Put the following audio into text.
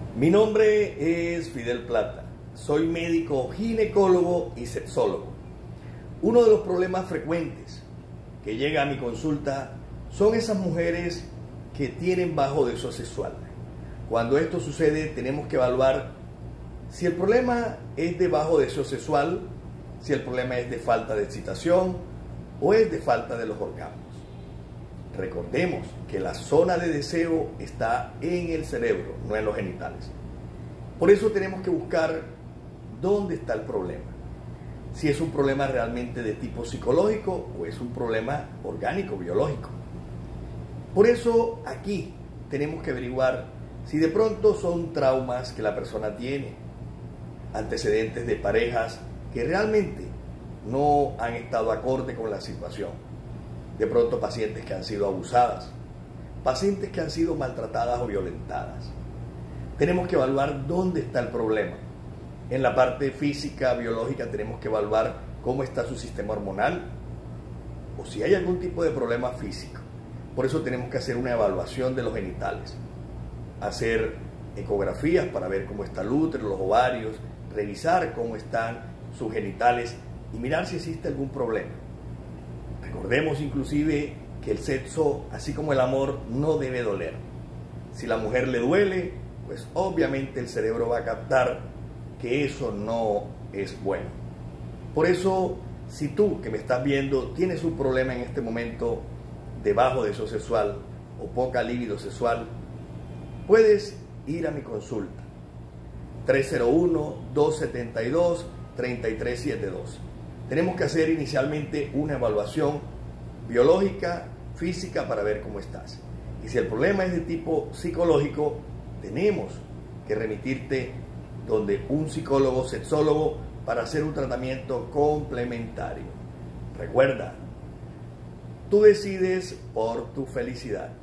Mi nombre es Fidel Plata, soy médico ginecólogo y sexólogo. Uno de los problemas frecuentes que llega a mi consulta son esas mujeres que tienen bajo deseo sexual. Cuando esto sucede tenemos que evaluar si el problema es de bajo deseo sexual, si el problema es de falta de excitación o es de falta de los orgasmos. Recordemos que la zona de deseo está en el cerebro, no en los genitales. Por eso tenemos que buscar dónde está el problema. Si es un problema realmente de tipo psicológico o es un problema orgánico, biológico. Por eso aquí tenemos que averiguar si de pronto son traumas que la persona tiene, antecedentes de parejas que realmente no han estado acorde con la situación. De pronto pacientes que han sido abusadas, pacientes que han sido maltratadas o violentadas. Tenemos que evaluar dónde está el problema. En la parte física, biológica, tenemos que evaluar cómo está su sistema hormonal o si hay algún tipo de problema físico. Por eso tenemos que hacer una evaluación de los genitales, hacer ecografías para ver cómo está el útero, los ovarios, revisar cómo están sus genitales y mirar si existe algún problema. Recordemos inclusive que el sexo, así como el amor, no debe doler. Si la mujer le duele, pues obviamente el cerebro va a captar que eso no es bueno. Por eso, si tú que me estás viendo tienes un problema en este momento de bajo deseo sexual o poca libido sexual, puedes ir a mi consulta 301-272-3372. Tenemos que hacer inicialmente una evaluación biológica, física, para ver cómo estás. Y si el problema es de tipo psicológico, tenemos que remitirte donde un psicólogo, sexólogo, para hacer un tratamiento complementario. Recuerda, tú decides por tu felicidad.